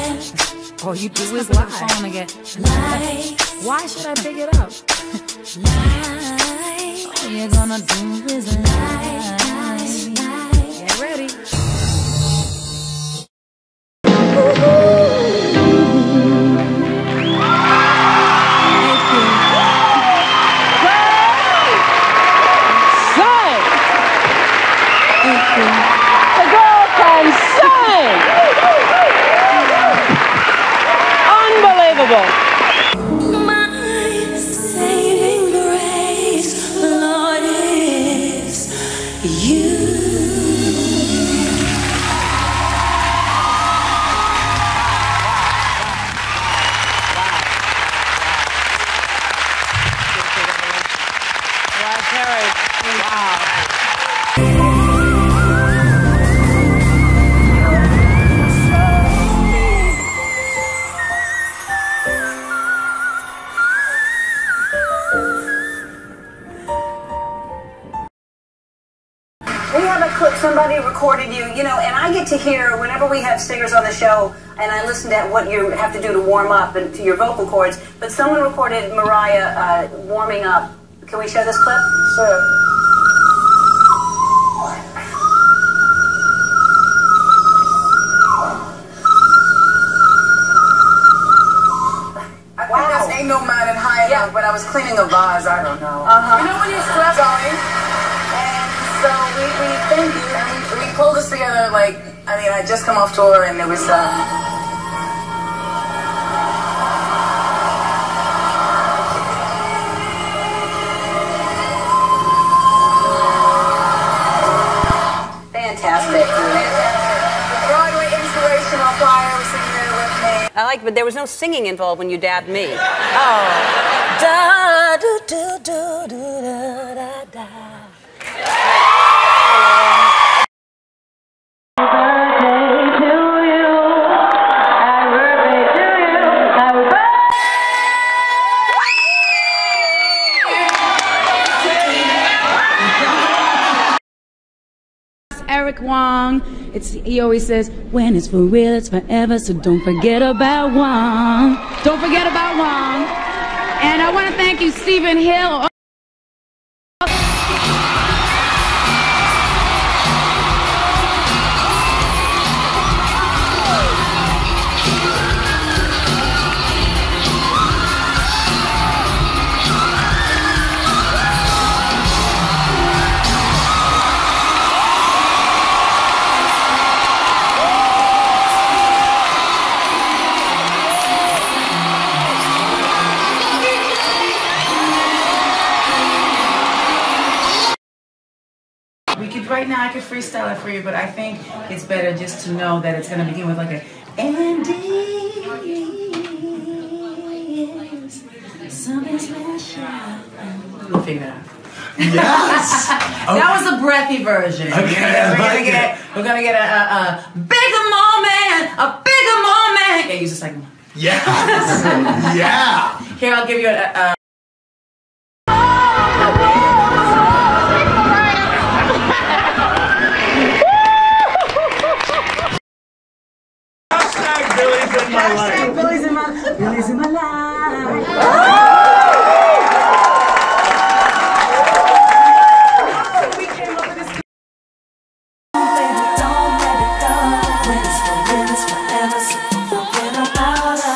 All you do is lie. Phone again. Why should I pick it up? All you're gonna do is lie. Get ready. The girl can sing! Unbelievable! My saving grace, Lord, is you. Mariah Carey. Wow. We have a clip, somebody recorded you, you know, and I get to hear whenever we have singers on the show, and I listen to what you have to do to warm up and to your vocal cords, but someone recorded Mariah warming up. Can we show this clip? Sure. I think this ain't no mountain high enough, but I was cleaning a vase, I don't know. You know when you slept on me? So we thank you, and we pulled this together like, I mean, I just come off tour, and it was, Fantastic. The Broadway inspirational choir was singing there with me. I like, but there was no singing involved when you dabbed me. Oh. Da do do do do da da da. Eric Wong. He always says, when it's for real, it's forever, so don't forget about Wong. Don't forget about Wong. And I want to thank you, Stephen Hill. Right now I could freestyle it for you, but I think it's better just to know that it's going to begin with like a and is something special. We'll figure it out. Yes. Okay. That was a breathy version. Okay, we're gonna get a bigger moment, a bigger moment. Yeah, use the second one. Yes. Yeah. Here, I'll give you a Billy's in my life. We came up with this. Don't let it go. When it's for real, it's forever, so don't forget about us.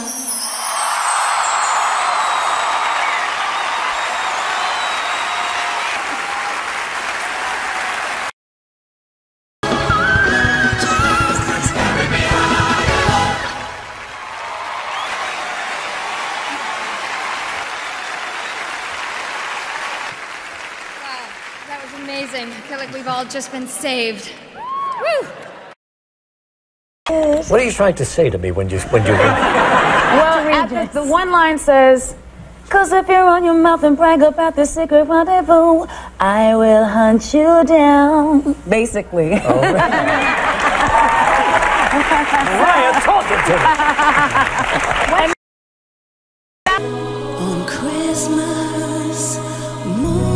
Amazing. I feel like we've all just been saved. Woo! What are you trying to say to me when you Well, the one line says, "'Cause if you run your mouth and brag about the secret rendezvous, I will hunt you down." Basically. Oh, Mariah talking to me. On Christmas morn.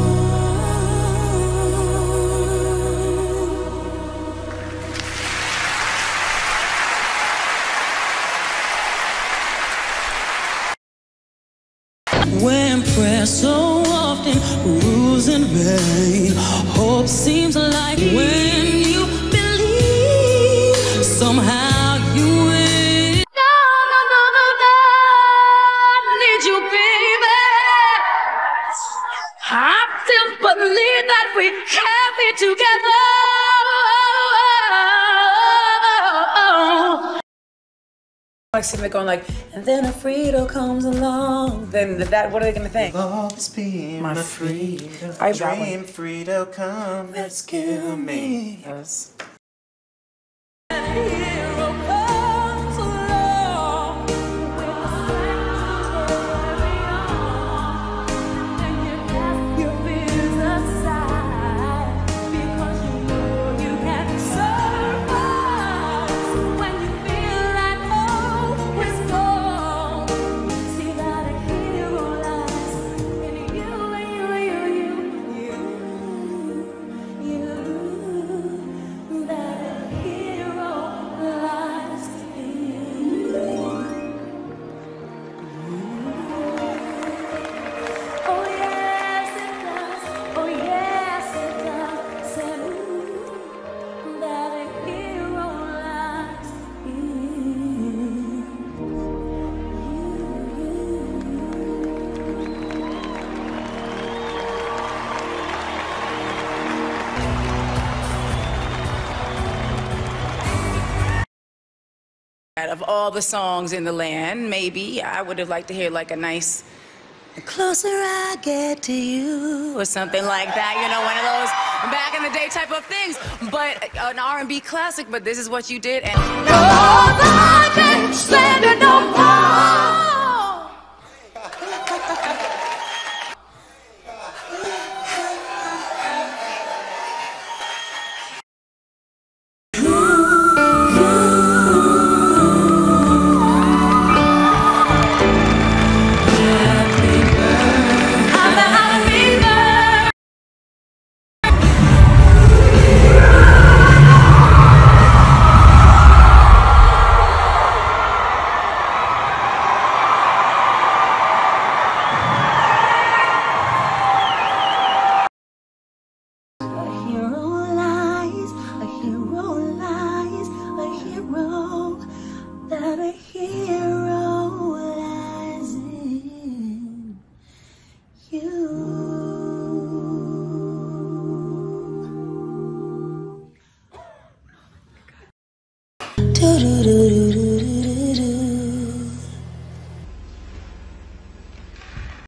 prayer so often, rules in vain. Hope seems like when you believe, somehow you win. No, no, no, no, no, I need you, baby. I still believe that we can be together. Like sitting there going like, and then a Frito comes along. Then that, what are they gonna think? Love is being my freedom. I dream Frito come rescue me. Yes. Of all the songs in the land, maybe I would have liked to hear like a nice "The Closer I Get to You" or something like that, you know, one of those back in the day type of things, but an R&B classic. But this is what you did, and